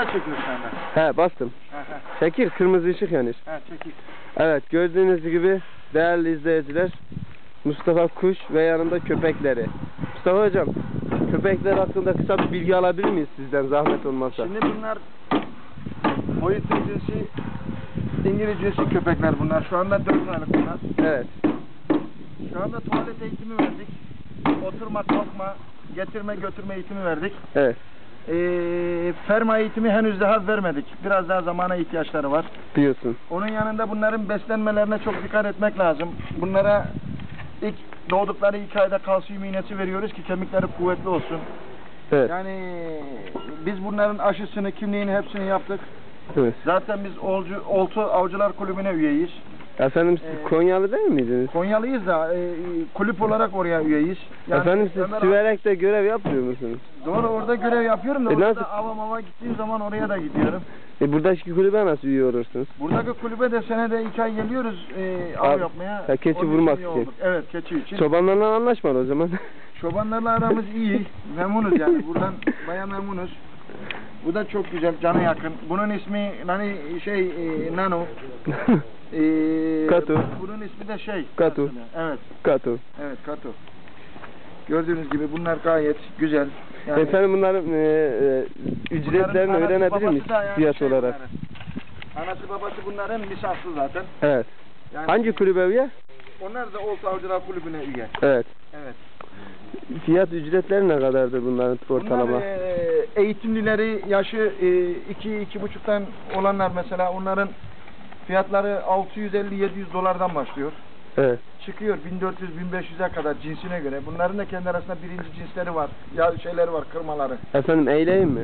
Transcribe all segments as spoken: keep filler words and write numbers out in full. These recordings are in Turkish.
çekiyorsun sen de. He bastım. Çekil, kırmızı ışık yanır. He çekil. Evet, gördüğünüz gibi değerli izleyiciler, Mustafa Kuş ve yanında köpekleri. Mustafa hocam, köpekler hakkında kısa bir bilgi alabilir miyiz sizden, zahmet olmazsa? Şimdi bunlar Boyutu cinsi, İngiliz cinsi köpekler bunlar. Şu anda dört aylık bunlar. Evet. Şu anda tuvalet eğitimi verdik. Oturma, kalkma, getirme, götürme eğitimi verdik. Evet. Ee, ferma eğitimi henüz daha vermedik. Biraz daha zamana ihtiyaçları var. Diyorsun. Onun yanında bunların beslenmelerine çok dikkat etmek lazım. Bunlara ilk doğdukları ilk ayda kalsiyum iğnesi veriyoruz ki kemikleri kuvvetli olsun. Evet. Yani biz bunların aşısını, kimliğini hepsini yaptık. Evet. Zaten biz Olcu, Oltu Avcılar Kulübü'ne üyeyiz. Efendim siz Ee, Konyalı değil miydiniz? Konyalıyız da e, kulüp olarak oraya üyeyiz. Yani Efendim siz Ömer- Süverek'te görev yapmıyor musunuz? Doğru, orada görev yapıyorum da E, orada nasıl? ava mava gittiğim zaman oraya da gidiyorum. E buradaki kulübe nasıl üye olursunuz? Buradaki kulübe de senede iki ay geliyoruz e, av Abi, yapmaya. ha, keçi Onun vurmak üye için. olduk. Evet, keçi için. Çobanlarla anlaşmalı o zaman. Çobanlarla aramız iyi. Memnunuz yani. Buradan baya memnunuz. Bu da çok güzel, cana yakın. Bunun ismi hani şey e, Nano. E, Katu. Bunun ismi de şey. Katu. aslında. Evet. Katu. Evet, Katu. Gördüğünüz gibi bunlar gayet güzel. Yani Efendim bunların e, e, ücretlerini bunların öğrenebilir anası miyiz? babası da yani Fiyat şey olarak. bunların. Anası babası bunların lisanslı zaten. Evet. Yani Hangi kulübe üye? onlar da Oltu Avcılar Kulübü'ne üye. Evet. Evet. Fiyat ücretleri ne kadardır bunların ortalama? Bunlar e, eğitimlileri yaşı e, iki iki buçuktan olanlar mesela onların fiyatları altı yüz elli yedi yüz dolardan başlıyor. Evet. Çıkıyor bin dört yüz bin beş yüze kadar cinsine göre. Bunların da kendi arasında birinci cinsleri var. Ya şeyleri var, kırmaları. Efendim eğleyeyim mi?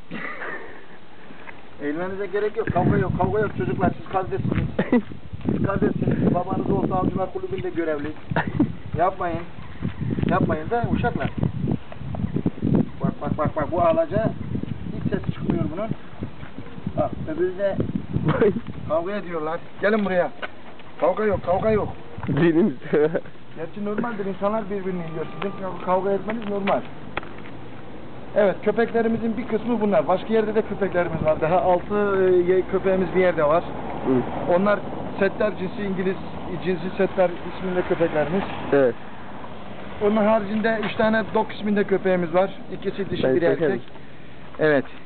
Eğlenmenize gerek yok. Kavga yok. Kavga yok çocuklar. Siz kardeşsiniz. Siz kardeşsiniz. Babanız Oltu Avcılar Kulübü'nde görevli. Yapmayın. Yapmayın da uşaklar. Bak bak bak bak bu ağlaca hiç ses çıkmıyor bunun. Bak öbürü de kavga ediyorlar. Gelin buraya. Kavga yok, kavga yok. Dinimiz. Gerçi normaldir, insanlar birbirini yiyor. Sizin kavga etmeniz normal. Evet, köpeklerimizin bir kısmı bunlar. Başka yerde de köpeklerimiz var. Daha altı e, köpeğimiz bir yerde var. Hı. Onlar setter cinsi, İngiliz cinsi setter isminde köpeklerimiz. Evet. Onun haricinde üç tane dog isminde köpeğimiz var. İkisi dişi, Ben biri çekerim. erkek. Evet.